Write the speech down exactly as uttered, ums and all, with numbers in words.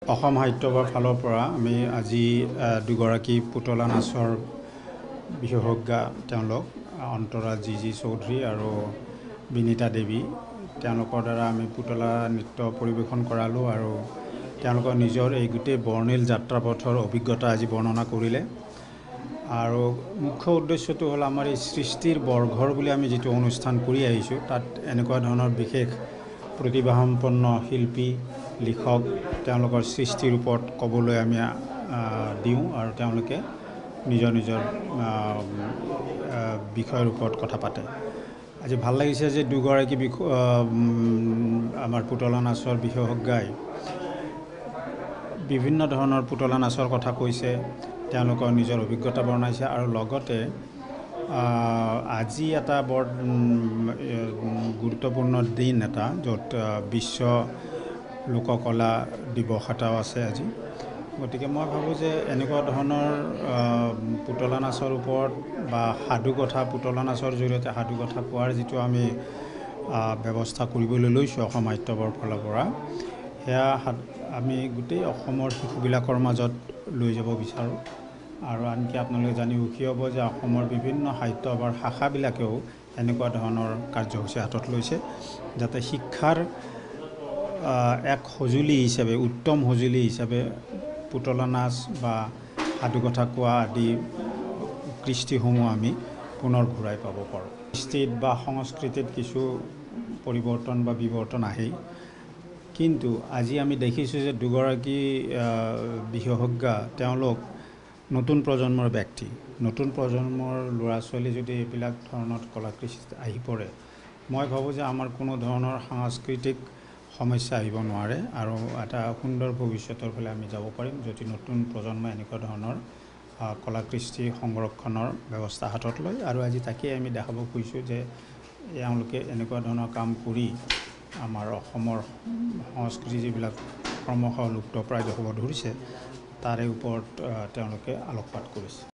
অসম সাহিত্য সভাৰ ফালৰ পৰা আমি আজি দুগৰাকী পুতলা নাচৰ বিশেষজ্ঞা তেওঁলোক অন্তৰা জি জি চৌধুৰী আৰু বিনীতা দেৱী তেওঁলোকৰ দ্বাৰা আমি পুতলা নৃত্য পৰিৱেশন কৰালোঁ আৰু তেওঁলোকৰ নিজৰ এই গোটেই বৰ্ণিল যাত্ৰাপথৰ অভিজ্ঞতা আজি বৰ্ণনা কৰিলে আৰু মুখ্য উদ্দেশ্যটো হ'ল আমাৰ এই সৃষ্টিৰ বৰঘৰ বুলি আমি যিটো অনুষ্ঠান কৰি আহিছোঁ তাত এনেকুৱা ধৰণৰ বিশেষ প্ৰতিভাসম্পন্ন শিল্পী লিখক তেওঁলোকৰ সৃষ্টিৰ ওপৰত ক'বলৈ আমি দিওঁ আৰু তেওঁলোকে নিজৰ নিজৰ বিষয়ৰ ওপৰত কথা পাতে। আজি ভাল লাগিছে যে দুগৰাকী বিষয় আমাৰ পুতলা নাচৰ বিশেষজ্ঞাই বিভিন্ন ধৰণৰ পুতলা নাচৰ কথা কৈছে, তেওঁলোকৰ নিজৰ অভিজ্ঞতা বৰ্ণাইছে আৰু লগতে আজি এটা বৰ গুৰুত্বপূৰ্ণ দিন এটা য'ত বিশ্ব লোককলা দিৱস এটাও আছে আজি। গতিকে মই ভাবোঁ যে এনেকুৱা ধৰণৰ পুতলা নাচৰ ওপৰত বা সাধুকথা পুতলা নাচৰ জৰিয়তে সাধুকথা কোৱাৰ যিটো আমি ব্যৱস্থা কৰিবলৈ লৈছোঁ অসম সাহিত্য সভাৰ ফালৰ পৰা, সেয়া আমি গোটেই অসমৰ শিশুবিলাকৰ মাজত লৈ যাব বিচাৰোঁ আৰু আনকি আপোনালোকে জানি সুখী হ'ব যে অসমৰ বিভিন্ন সাহিত্য সভাৰ শাখাবিলাকেও এনেকুৱা ধৰণৰ কাৰ্যসূচী হাতত লৈছে যাতে শিক্ষাৰ এক সঁজুলি হিচাপে উত্তম সঁজুলি হিচাপে পুতলা নাচ বা সাধুকথা কোৱা আদি কৃষ্টিসমূহ আমি পুনৰ ঘূৰাই পাব পাৰোঁ। কৃষ্টিত বা সংস্কৃতিত কিছু পৰিৱৰ্তন বা বিৱৰ্তন আহেই, কিন্তু আজি আমি দেখিছোঁ যে দুগৰাকী বিশেষজ্ঞা তেওঁলোক নতুন প্ৰজন্মৰ ব্যক্তি, নতুন প্ৰজন্মৰ ল'ৰা ছোৱালী যদি এইবিলাক ধৰণৰ কলা কৃষ্টিত আহি পৰে, মই ভাবোঁ যে আমাৰ কোনো ধৰণৰ সাংস্কৃতিক সমস্যা আহিব নোৱাৰে আৰু এটা সুন্দৰ ভৱিষ্যতৰ ফালে আমি যাব পাৰিম যদি নতুন প্ৰজন্মই এনেকুৱা ধৰণৰ কলা কৃষ্টি সংৰক্ষণৰ ব্যৱস্থা হাতত লয়। আৰু আজি তাকেই আমি দেখাব খুজিছোঁ যে এওঁলোকে এনেকুৱা ধৰণৰ কাম কৰি আমাৰ অসমৰ সংস্কৃতি যিবিলাক ক্ৰমশঃ লুপ্তপ্ৰায় হ'ব ধৰিছে তাৰে ওপৰত তেওঁলোকে আলোকপাত কৰিছে।